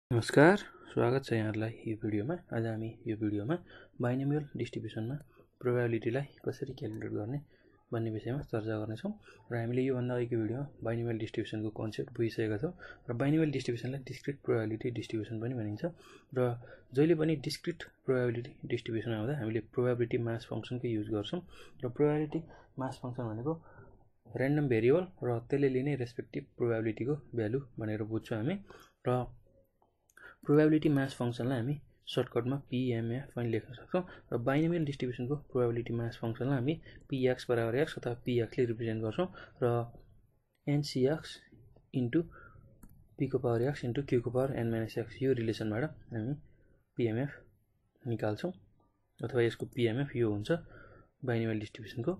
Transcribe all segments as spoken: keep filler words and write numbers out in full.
नमस्कार, स्वागत छ यहाँहरुलाई यो भिडियोमा। आज हामी यो भिडियोमा बाइनोमियल डिस्ट्रिब्युसनमा प्रोबेबिलिटीलाई कसरी क्याल्कुलेट गर्ने भन्ने विषयमा चर्चा गर्नेछौँ र हामीले यो भन्दा अघिको भिडियोमा बाइनोमियल डिस्ट्रिब्युसनको कन्सेप्ट बुझिसकेका छौँ र बाइनोमियल डिस्ट्रिब्युसनलाई डिस्क्रिट प्रोबेबिलिटी डिस्ट्रिब्युसन पनि भनिन्छ र जहिले पनि डिस्क्रिट प्रोबेबिलिटी डिस्ट्रिब्युसन आउँदा हामीले प्रोबेबिलिटी मास फंक्सनको युज गर्छौँ र प्रोबेबिलिटी मास फंक्सन भनेको र्यान्डम भेरिएबल र त्यसले लिने रेस्पेक्टिभ प्रोबेबिलिटीको भ्यालु भनेर बुझ्छौँ हामी र प्रोबेबिलिटी मास फंक्सनलाई हामी सर्टकटमा पीएमएफ पनि लेख्न सक्छौँ र बाइनोमियल डिस्ट्रिब्युसनको प्रोबेबिलिटी मास फंक्सनलाई हामी पीएक्स बराबर एक्स अथवा पीएक्सले रिप्रेजेन्ट गर्छौँ र एनसीएक्स इन्टु पीको पावर एक्स इन्टु क्यूको पावर एन माइनस एक्स यो रिलेसनबाट हामी पीएमएफ निकाल्छौँ अथवा यसको पीएमएफ यो हुन्छ बाइनोमियल डिस्ट्रिब्युसनको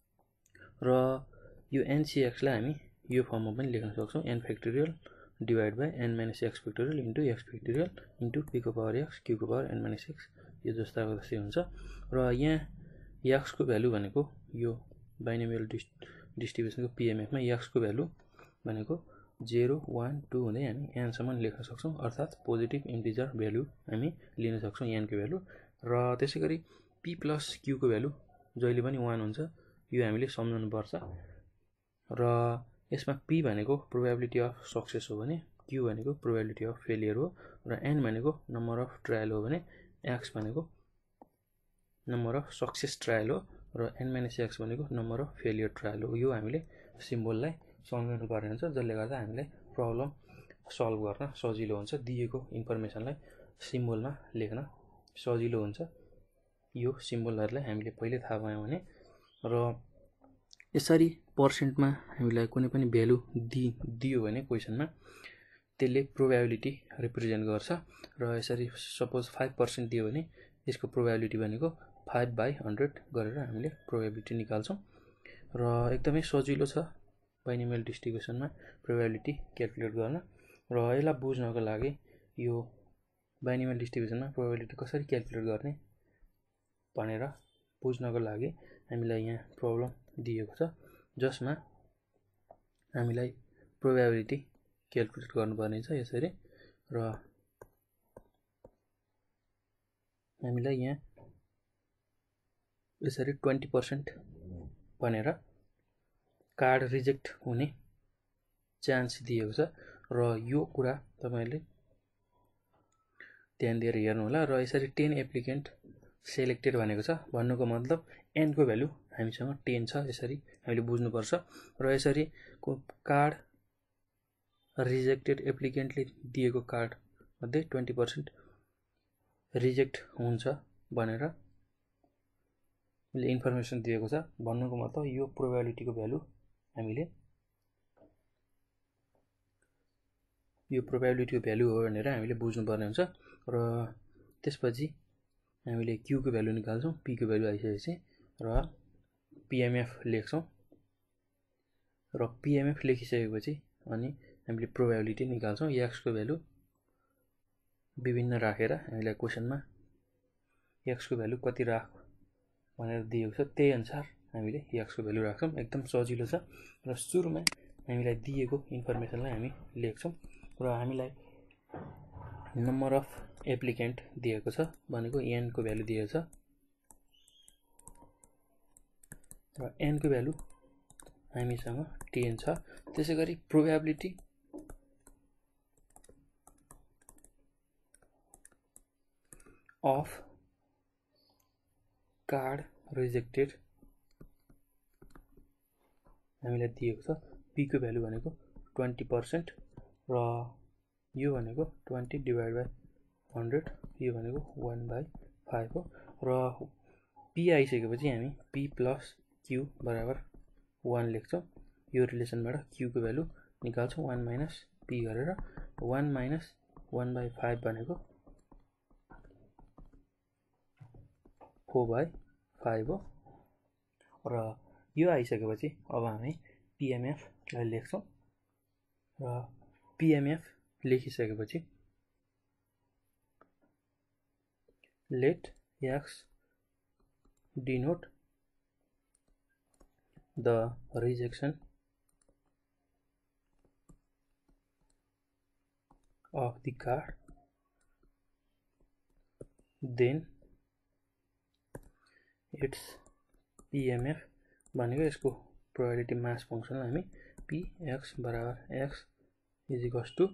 र यो एनसीएक्सलाई हामी यो फर्ममा पनि लेख्न सक्छौँ n factorial divide by n minus x factorial into x factorial into p को पावर एक्स क्यू को पावर एन माइनस एक्स यो जस्ताको जस्तै हुन्छ र यहाँ एक्सको भ्यालु भनेको यो बाइनोमियल डिस्ट्रिब्युसनको पीएमएफमा एक्सको भ्यालु भनेको जेरो वान टू हुँदै हामी एनसम्म लेख्न सक्छौँ अर्थात् पोजिटिभ इन्टिजर भ्यालु हामी लिन सक्छौँ एनको भ्यालु र त्यसै गरी पी प्लस क्यूको भ्यालु जहिले पनि वान हुन्छ यो हामीले सम्झनु पर्छ र यसमा पी भनेको प्रोबेबिलिटी अफ सक्सेस हो भने क्यू भनेको प्रोबेबिलिटी अफ फेलियर हो र एन भनेको नम्बर अफ ट्रायल हो भने एक्स भनेको नम्बर अफ सक्सेस ट्रायल हो र एन माइनस एक्स भनेको नम्बर अफ फेलियर ट्रायल हो। यो हामीले सिम्बललाई सम्झनु पर्ने हुन्छ जसले गर्दा हामीलाई प्रब्लम सल्भ गर्न सजिलो हुन्छ, दिएको इन्फर्मेसनलाई सिम्बलमा लेख्न सजिलो हुन्छ। यो सिम्बलहरुलाई हामीले पहिले थाहा पायौँ भने र यसरी पर्सेन्टमा हामीलाई कुनै पनि भ्यालु दि दियो भने क्वेसनमा त्यसले प्रोबेबिलिटी रिप्रेजेन्ट गर्छ र यसरी सपोज फाइभ पर्सेन्ट दियो भने यसको प्रोबेबिलिटी भनेको फाइभ बाई हन्ड्रेड गरेर हामीले प्रोबेबिलिटी निकाल्छौँ र एकदमै सजिलो छ बाइनोमियल डिस्ट्रिब्युसनमा प्रोबेबिलिटी क्याल्कुलेट गर्न र यसलाई बुझ्नको लागि यो बाइनोमियल डिस्ट्रिब्युसनमा प्रोबेबिलिटी कसरी क्याल्कुलेट गर्ने भनेर बुझ्नको लागि हामीलाई यहाँ प्रब्लम दिएको छ जसमा हामीलाई प्रोबेबिलिटी क्याल्कुलेट गर्नुपर्ने छ यसरी र हामीलाई यहाँ यसरी ट्वेन्टी पर्सेन्ट भनेर कार्ड रिजेक्ट हुने चान्स दिएको छ र यो कुरा तपाईहरुले ध्यान दिएर हेर्नु होला र यसरी टेन एप्लिकेन्ट सेलेक्टेड भनेको छ भन्नुको मतलब एन को भ्यालु हामीसँग टेन छ यसरी हामीले बुझ्नुपर्छ र यसरी कार्ड रिजेक्टेड एप्लिकेन्टले दिएको कार्ड मध्ये ट्वेन्टी पर्सेन्ट रिजेक्ट हुन्छ भनेर ले इन्फर्मेसन दिएको छ भन्नुको मतलब यो प्रोबेबिलिटीको भ्यालु हामीले यो प्रोबेबिलिटीको भ्यालु हो भनेर हामीले बुझ्नुपर्ने हुन्छ र त्यसपछि हामीले क्यू को भ्यालु निकाल्छौँ पी को भ्यालु आइसकेपछि र पीएमएफ लेख्छौँ र पीएमएफ लेखिसकेपछि अनि हामीले प्रोबेबिलिटी निकाल्छौँ एक्स को भ्यालु विभिन्न राखेर हामीलाई क्वेसनमा एक्स को भ्यालु कति राख भनेर दिएको छ त्यही अनुसार हामीले एक्स को भ्यालु राख्छौँ। एकदम सजिलो छ र सुरुमा हामीलाई दिएको इन्फर्मेसनलाई हामी लेख्छौँ र हामीलाई नम्बर अफ एप्लिकेन्ट दिएको छ भनेको एन को भ्यालु दिएको छ र एन को भ्यालु हामीसँग टेन छ। त्यसैगरी प्रोबेबिलिटी अफ कार्ड रिजेक्टेड हामीलाई दिएको छ पी को भ्यालु भनेको ट्वेन्टी पर्सेन्ट र यो भनेको ट्वेन्टी डिवाइड बाई हन्ड्रेड यो भनेको वान बाई फाइभ हो र पी आइसकेपछि हामी पी प्लस क्यू बराबर वान लेख्छौँ। यो रिलेसनबाट क्यू को भ्यालु निकाल्छौँ वान माइनस पी गरेर one minus one by five भनेको फोर बाई फाइभ हो र यो आइसकेपछि अब हामी पीएमएफलाई लेख्छौँ र पीएमएफ लेखिसकेपछि let x denote the rejection of the card then its PMF भनेको यसको प्रोबेबिलिटी मास फंक्सनलाई हामी px बराबर x is equals to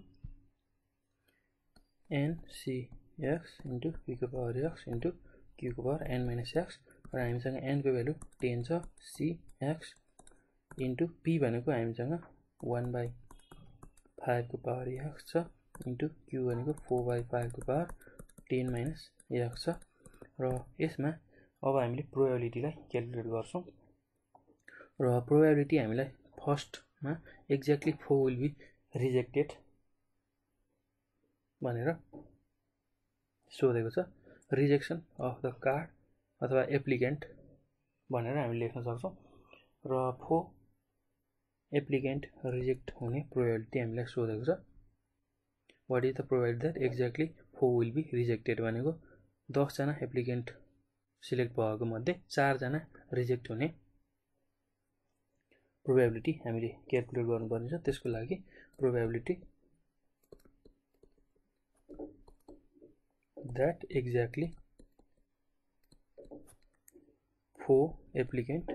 ncx into p को पावर x इन्टु q को पावर n माइनस x र हामीसँग n को भ्यालु टेन छ, cx इन्टु p भनेको हामीसँग वन बाई फाइभ को पावर x छ इन्टु q भनेको फोर बाई फाइभ को पावर टेन माइनस x छ र यसमा अब हामीले प्रोबेबिलिटीलाई क्याल्कुलेट गर्छौं र प्रोबेबिलिटी हामीलाई फर्स्टमा exactly four will be rejected भनेर सोधेको छ। रिजेक्सन अफ द कार्ड अथवा एप्लिकेन्ट भनेर हामी लेख्न सक्छौं र फोर एप्लिकेन्ट रिजेक्ट हुने प्रोबेबिलिटी हामीलाई सोधेको छ। What is the probability that exactly four will be rejected भनेको दस जना एप्लिकेन्ट सिलेक्ट भएको मध्ये चार जना रिजेक्ट हुने प्रोबेबिलिटी हामीले क्याल्कुलेट गर्नुपर्ने छ। त्यसको लागि probability that exactly four applicant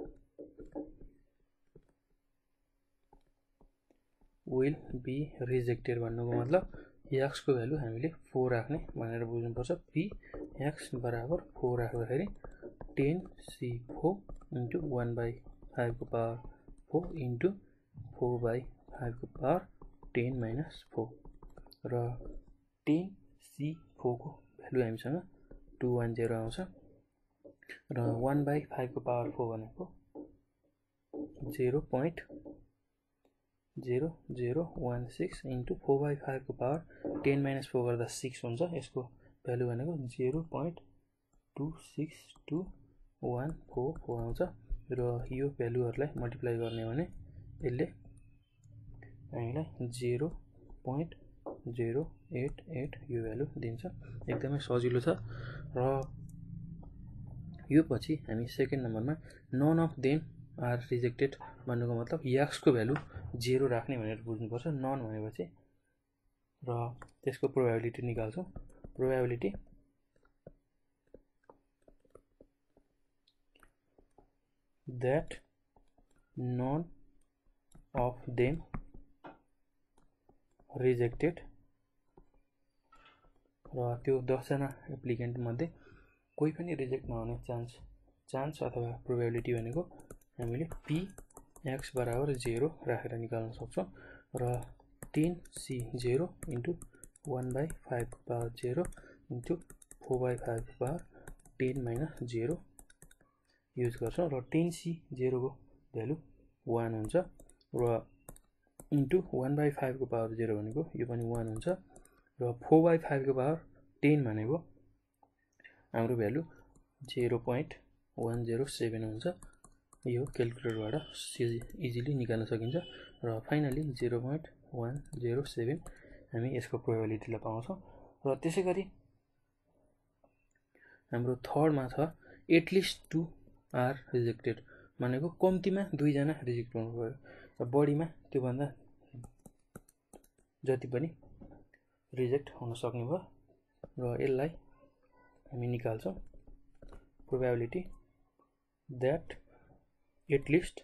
will be rejected भन्नुको मतलब x को भ्यालु हामीले फोर राख्ने भनेर बुझ्नुपर्छ। p x बराबर फोर राख्दाखेरि ten c four into one by five को power four into four by five को पावर टेन माइनस फोर र टेन c फोर को भ्यालु हामीसँग टू वन जेरो आउँछ र वन बाई फाइभ को पावर फोर भनेको zero point zero zero one six into four by five को power ten minus four गर्दा सिक्स हुन्छ। यसको भ्यालु भनेको zero point two six two वन फोर फोर आउँछ र यो भ्यालुहरूलाई मल्टिप्लाई गर्ने भने यसले हामीलाई zero point zero eight eight यो भ्यालु दिन्छ। एकदमै सजिलो छ र यो पछि हामी सेकेन्ड नम्बरमा none of them are rejected भन्नुको मतलब x को भ्यालु जेरो राख्ने भनेर बुझ्नुपर्छ। नन भनेपछि र त्यसको प्रोबेबिलिटी निकाल्छौं। Probability that none of them rejected र त्यो दस जना एप्लिकेन्ट मध्ये कोही पनि रिजेक्ट नहुने चान्स चान्स अथवा प्रोबेबिलिटी भनेको हामीले p x बराबर जेरो राखेर निकाल्न सक्छौं र ten c zero into one by five को power zero into four by five को power ten minus zero use गर्छौं र टेन c जेरो को भ्यालु वन हुन्छ र इन्टु वन बाई फाइभ को पावर जेरो भनेको यो पनि वन हुन्छ र फोर बाई फाइभ को पावर टेन भनेको हाम्रो value zero point one zero seven हुन्छ। यो क्याल्कुलेटरबाट इजिली निकाल्न सकिन्छ र finally zero point one zero seven हामी यसको प्रोबेबिलिटीलाई पाउँछौं र त्यसैगरी हाम्रो थर्डमा छ एटलिस्ट टू आर रिजेक्टेड भनेको कम्तीमा दुई जना रिजेक्ट हुनु पर्यो र बढीमा त्यो भन्दा जति पनि रिजेक्ट हुन सक्ने भयो र यसलाई हामी निकाल्छौं। Probability that at least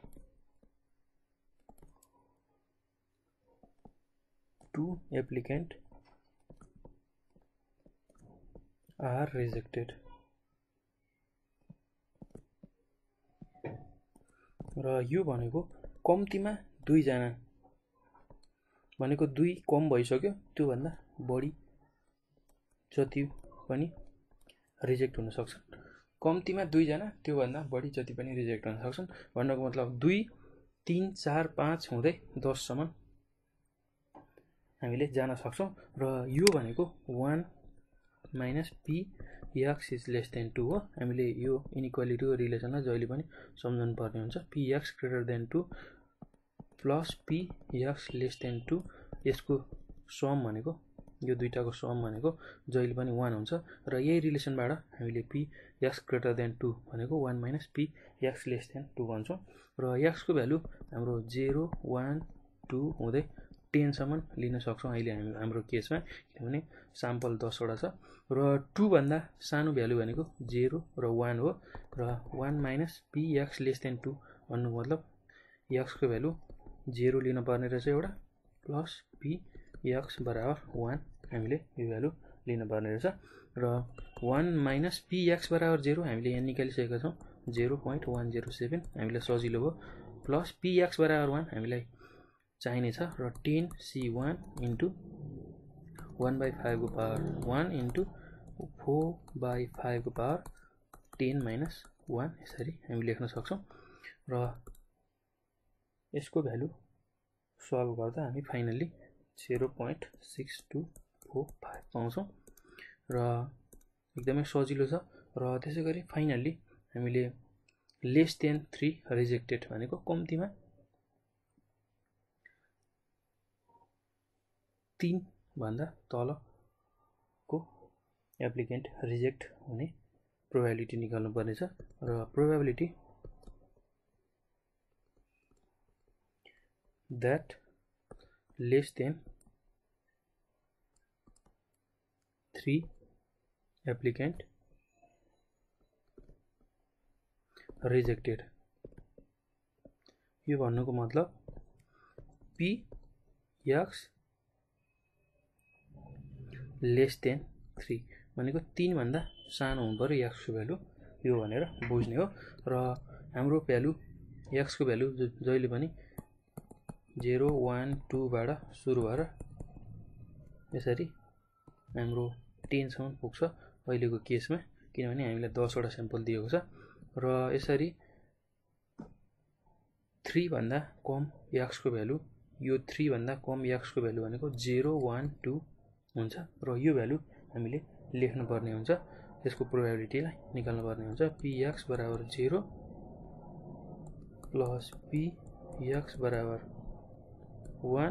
two applicant are rejected र यो भनेको कम्तीमा दुई जना भनेको दुई कम भइसक्यो त्यो भन्दा बढी जति पनि रिजेक्ट हुन सक्छ। कम्तीमा दुई जना त्यो भन्दा बढी जति पनि रिजेक्ट हुन सक्छन् भन्नको मतलब दुई तीन चार पाँच हुँदै दस सम्म हामीले जान सक्छौं र यो भनेको one minus p x is less than two हो। हामीले यो इनइक्वालिटीको रिलेसनलाई जहिले पनि सम्झनु पर्ने हुन्छ। px greater than two plus px less than two यसको सम भनेको यो दुईटाको सम भनेको जहिले पनि वन हुन्छ र यही रिलेसनबाट हामीले px ग्रेटर देन टू भनेको one minus px less than two भन्छौं र x को भ्यालु हाम्रो जेरो वन टू हुँदै टेन सम्म लिन सक्छौँ अहिले हामी हाम्रो केसमा, किनभने स्याम्पल दस वटा छ। र टू भन्दा सानो भ्यालु भनेको जेरो र वान हो। र one minus p x less than two भन्नु मतलब एक्सको भ्यालु जेरो लिन पर्ने रहेछ एउटा, प्लस पी एक्स बराबर वान हामीले यो भ्यालु लिन पर्ने रहेछ। र वान माइनस पी एक्स बराबर जेरो हामीले यहाँ निकालिसकेका छौँ, zero point one zero seven हामीलाई सजिलो भयो। प्लस पी एक्स बराबर वान हामीलाई चाहिने छ। र ten C one into one by फाइभको power one into four by फाइभको पावर टेन माइनस वान यसरी हामी लेख्न सक्छौँ। र यसको भ्यालु सल्भ गर्दा हामी finally zero point six two four five पाउँछौँ र एकदमै सजिलो छ। र त्यसै गरी फाइनल्ली हामीले लेस देन थ्री रिजेक्टेड भनेको कम्तीमा तीन भन्दा तलको एप्लिकेन्ट रिजेक्ट हुने प्रोबेबिलिटी निकाल्नु पर्नेछ। र probability that less than three applicant rejected, यो भन्नुको मतलब P x less than three भनेको तीन भन्दा सानो हुनु पर्यो एक्सको भ्यालु, यो भनेर बुझ्ने हो। र हाम्रो भ्यालु एक्सको भ्यालु जहिले पनि जेरो वान टूबाट सुरु भएर यसरी हाम्रो टेनसम्म पुग्छ अहिलेको केसमा, किनभने हामीलाई दसवटा स्याम्पल दिएको छ। र यसरी थ्री भन्दा कम एक्सको भ्यालु, यो थ्री भन्दा कम एक्सको भ्यालु भनेको जेरो वान टू हुन्छ। र यो भ्यालु हामीले लेख्नु पर्ने हुन्छ, यसको प्रोबेबिलिटीलाई निकाल्नु पर्ने हुन्छ। पी एक्स बराबर जेरो प्लस पी एक्स बराबर वान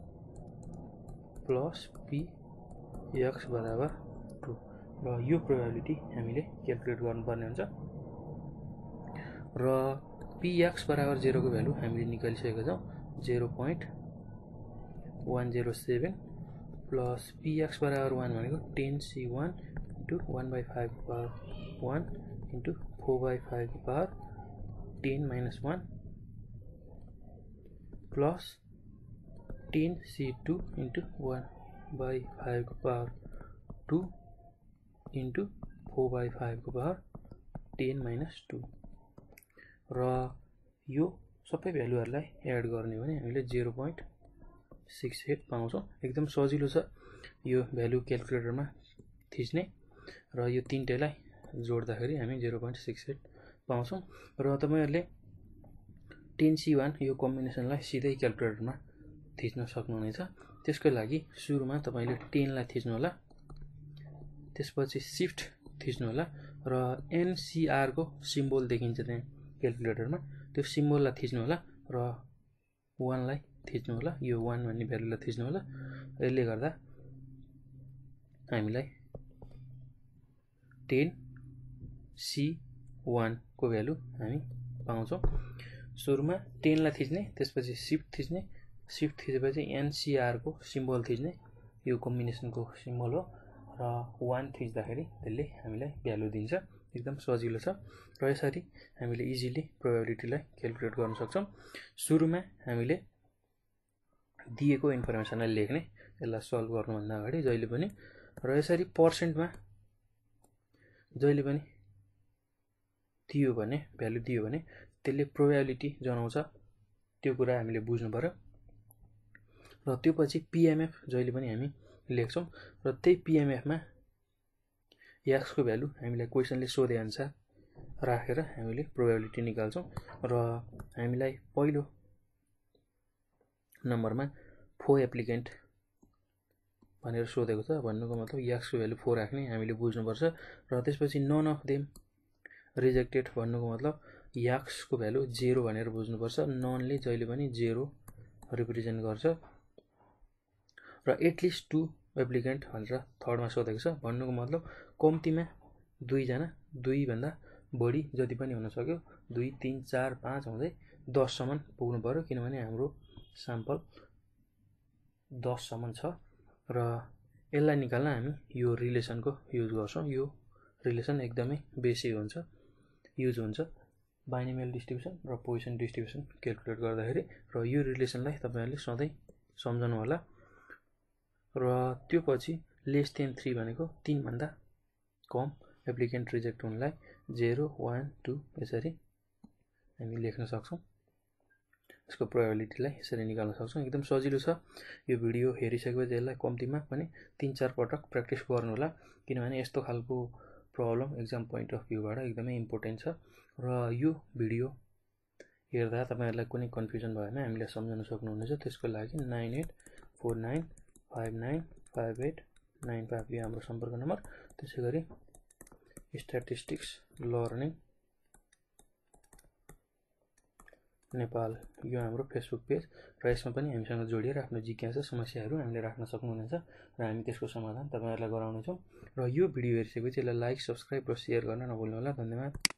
प्लस पी एक्स बराबर टू। र यो प्रोबेबिलिटी हामीले क्यालकुलेट गर्नुपर्ने हुन्छ। र पी एक्स बराबर जेरोको भ्यालु हामीले निकालिसकेका छौँ, zero point one zero seven plus P x बराबर वान भनेको ten C one into one by फाइभको power one into four by फाइभको power ten minus one plus ten C two into one by फाइभको power two into four by फाइभको power ten minus two. र यो सबै भ्यालुहरूलाई add गर्ने भने हामीले जेरो पोइन्ट सिक्स एट पाउँछौँ। एकदम सजिलो छ यो भ्यालु क्यालकुलेटरमा थिच्ने। र यो तिनटैलाई जोड्दाखेरि हामी जेरो पोइन्ट सिक्स एट पाउँछौँ। र तपाईँहरूले टेन सी वान यो कम्बिनेसनलाई सिधै क्यालकुलेटरमा थिच्न सक्नुहुनेछ। त्यसको लागि सुरुमा तपाईँले टेनलाई थिच्नु होला, त्यसपछि सिफ्ट थिच्नु होला र एनसीआरको सिम्बल देखिन्छ त्यहाँ क्यालकुलेटरमा, त्यो सिम्बललाई थिच्नु होला र वानलाई थिच्नु होला, यो वान भन्ने भ्यालुलाई थिच्नु होला। यसले गर्दा हामीलाई टेन सी वानको भ्यालु हामी पाउँछौँ। सुरुमा टेनलाई थिच्ने, त्यसपछि सिफ्ट थिच्ने, सिफ्ट थिचेपछि एनसीआरको सिम्बल थिच्ने, यो कम्बिनेसनको सिम्बल हो। र वान थिच्दाखेरि त्यसले हामीलाई भ्यालु दिन्छ। एकदम सजिलो छ र यसरी हामीले इजिली प्रोबेबिलिटीलाई क्यालकुलेट गर्न सक्छौँ। सुरुमा हामीले दिएको इन्फर्मेसनलाई लेख्ने, यसलाई सल्भ गर्नुभन्दा अगाडि जहिले पनि। र यसरी पर्सेन्टमा जहिले पनि दियो भने, भ्यालु दियो भने त्यसले प्रोबेबिलिटी जनाउँछ, त्यो कुरा हामीले बुझ्नु पर्यो। र त्यो पछि पिएमएफ जहिले पनि हामी लेख्छौँ र त्यही पिएमएफमा एक्सको भ्यालु हामीलाई क्वेसनले सोधे अनुसार राखेर हामीले प्रोबेबिलिटी निकाल्छौँ। र हामीलाई पहिलो नम्बरमा फोर एप्लिकेन्ट भनेर सोधेको छ, भन्नुको मतलब एक्सको भ्यालु फोर राख्ने हामीले बुझ्नुपर्छ। र त्यसपछि नन अफ देम रिजेक्टेड भन्नुको मतलब एक्सको भ्यालु जेरो भनेर बुझ्नुपर्छ। ननले जहिले पनि जेरो रिप्रेजेन्ट गर्छ। र एटलिस्ट टू एप्लिकेन्ट भनेर थर्डमा सोधेको छ, भन्नुको मतलब कम्तीमा दुईजना, दुईभन्दा बढी जति पनि हुन सक्यो, दुई तिन चार पाँच हुँदै दससम्म पुग्नु पर्यो, किनभने हाम्रो स्याम्पल दससम्म छ र यसलाई निकाल्न हामी यो रिलेसनको युज गर्छौँ। यो रिलेसन एकदमै बेसी हुन्छ युज हुन्छ बाइनोमियल डिस्ट्रिब्युसन र पोजिसन डिस्ट्रिब्युसन क्याल्कुलेट गर्दाखेरि र यो रिलेसनलाई तपाईहरुले सधैँ सम्झनु होला। र त्यो पछि लेस देन थ्री भनेको तीन भन्दा कम एप्लिकेन्ट रिजेक्ट हुनलाई zero one two यसरी हामी लेख्न सक्छौं। यसको प्रोबेबिलिटीलाई यसरी निकाल्न सक्छौं। एकदम सजिलो छ। यो भिडियो हेरिसकेपछि यसलाई कम्तिमा पनि तीन चार पटक प्र्याक्टिस गर्नु होला किनभने यस्तो खालको प्रब्लम एक्जाम पोइन्ट अफ भ्यूबाट एकदमै इम्पोर्टेन्ट छ। र यो भिडियो हेर्दा तपाईहरुलाई कुनै कन्फ्युजन भयो भने हामीले सम्झन सक्नुहुनेछ। त्यसको लागि nine eight four nine five nine five eight nine five यो हाम्रो सम्पर्क नम्बर। त्यसैगरी स्ट्याटिस्टिक्स लर्निङ नेपाल यो हाम्रो फेसबुक पेज र यसमा पनि हामीसँग जोडिएर आफ्नो जिज्ञासा समस्याहरू हामीले राख्न सक्नुहुनेछ र हामी त्यसको समाधान तपाईहरुलाई गराउने छौं। र यो भिडियो हेरिसकेपछि यसलाई लाइक, सब्स्क्राइब र शेयर गर्न नभुल्नु होला। धन्यवाद।